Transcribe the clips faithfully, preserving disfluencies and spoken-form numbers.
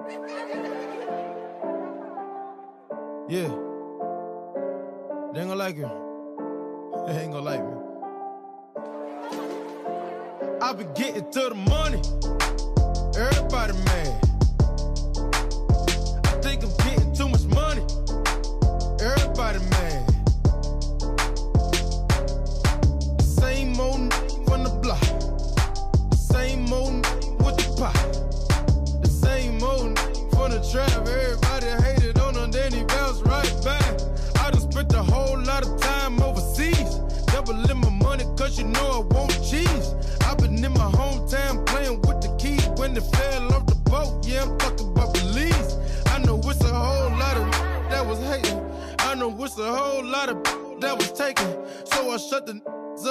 Yeah. They ain't gonna like it. They ain't gonna like me. I been getting to the money. Everybody mad. I think I'm getting too much money. Everybody mad. The same old from the block. The same old with the pot. The same old from the trap. Everybody hated on him, then he bounced right back. I done spent a whole lot of time overseas. Doubling my money cause you know I want cheese. I been in my hometown playing with the keys when they fell off the boat. Yeah, I'm talking about police. I know it's a whole lot of that was hating. I know it's a whole lot of that was taken. So I shut the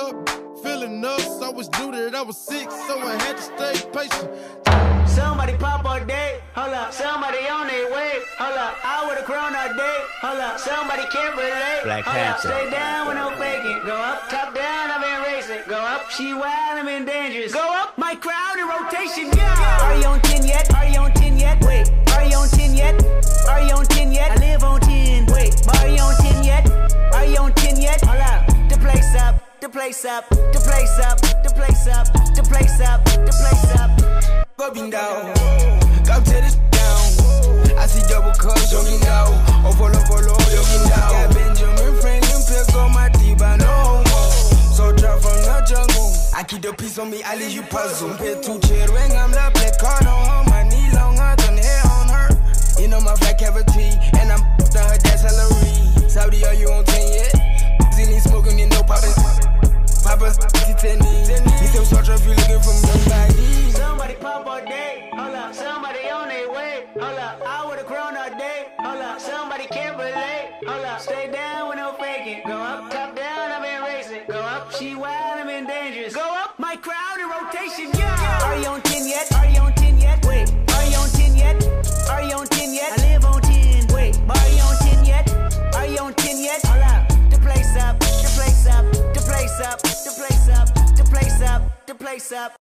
up, feeling us. I was due that I was sick, so I had to stay patient. Somebody pop all day, hold up. Somebody on their way, hold up. I would've grown all day, hold up. Somebody can't relate, Black hold up. Panther. Stay down with no faking. Go up, top down, I've been racing. Go up, she wild, I'm in dangerous. Go up, my crowd in rotation, yeah. Are you on ten yet? Are you on ten yet? Wait, are you on ten yet? Are you on ten yet? I live on ten. Wait, are you on ten yet? Are you on ten yet? Hold up, the place up, the place up, the place up, the place up, the place up, the place up. Up and down, go tear this down. I see double cups, jogging down. Oh, follow, follow, jogging down. Got Benjamin Franklin, pick on my teeth, I know more. So drop from the jungle. I keep the peace on me, I leave you puzzle. Pay two chair ring, I'm the black card on her. My knee longer than hair on her. You know my flat cavity, and I'm done her that salary. Saudi, are you on ten yet? Zilly smoking, you know, Papa. Papa's ten. He still search if you looking for somebody. Somebody pop all day, hold up. Somebody on their way, hold up. I would've grown all day, hold up. Somebody can't relate, hold up. Stay down with no faking. Go up, top down, I've been racing. Go up, she wild, I'm in dangerous. Go up, my crowd in rotation, yeah. Are you on ten yet? Are you on ten yet? Wait, are you on ten yet? Are you on ten yet? I live on ten. Wait, are you on ten yet? Are you on ten yet? Hold up, the place up, the place up, the place up, the place up, the place up, the place up.